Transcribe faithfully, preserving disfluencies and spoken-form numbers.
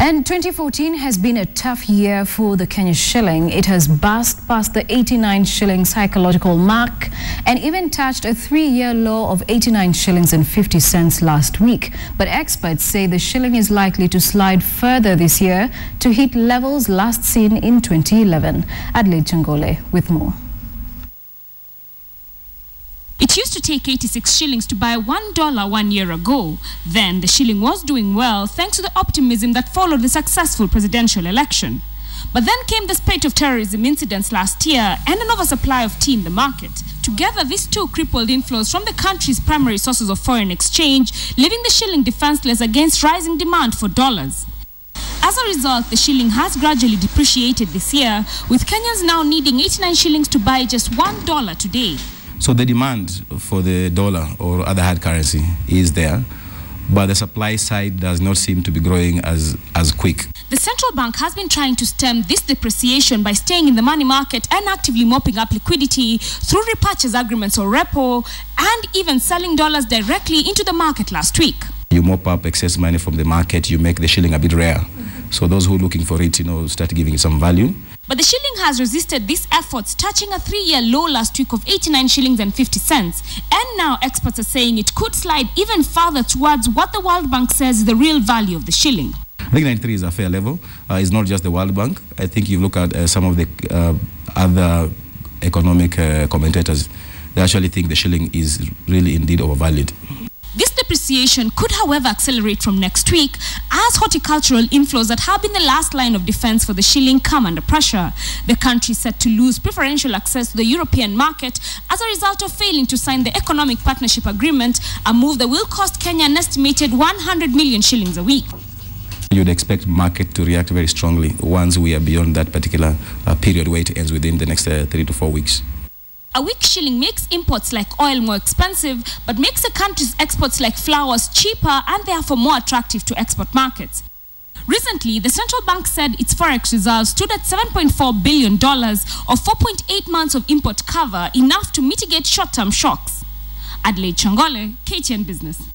And twenty fourteen has been a tough year for the Kenya shilling. It has burst past the eighty-nine shilling psychological mark and even touched a three-year low of eighty-nine shillings and fifty cents last week. But experts say the shilling is likely to slide further this year to hit levels last seen in twenty eleven. Adelaide Changole with more. It used to take eighty-six shillings to buy one dollar one year ago. Then the shilling was doing well thanks to the optimism that followed the successful presidential election. But then came the spate of terrorism incidents last year and an oversupply of tea in the market. Together, these two crippled inflows from the country's primary sources of foreign exchange, leaving the shilling defenseless against rising demand for dollars. As a result, the shilling has gradually depreciated this year, with Kenyans now needing eighty-nine shillings to buy just one dollar today. So the demand for the dollar or other hard currency is there, but the supply side does not seem to be growing as, as quick. The central bank has been trying to stem this depreciation by staying in the money market and actively mopping up liquidity through repurchase agreements or repo, and even selling dollars directly into the market last week. You mop up excess money from the market, you make the shilling a bit rare. Mm-hmm. So those who are looking for it, you know, start giving it some value. But the shilling has resisted these efforts, touching a three-year low last week of eighty-nine shillings and fifty cents. And now experts are saying it could slide even further towards what the World Bank says is the real value of the shilling. I think ninety-three is a fair level. Uh, it's not just the World Bank. I think you look at uh, some of the uh, other economic uh, commentators, they actually think the shilling is really indeed overvalued. This depreciation could, however, accelerate from next week as horticultural inflows that have been the last line of defense for the shilling come under pressure. The country is set to lose preferential access to the European market as a result of failing to sign the Economic Partnership Agreement, a move that will cost Kenya an estimated one hundred million shillings a week. You'd expect market to react very strongly once we are beyond that particular uh, period where it ends within the next uh, three to four weeks. A weak shilling makes imports like oil more expensive, but makes the country's exports like flowers cheaper and therefore more attractive to export markets. Recently, the central bank said its forex reserves stood at seven point four billion dollars or four point eight months of import cover, enough to mitigate short-term shocks. Adelaide Changole, K T N Business.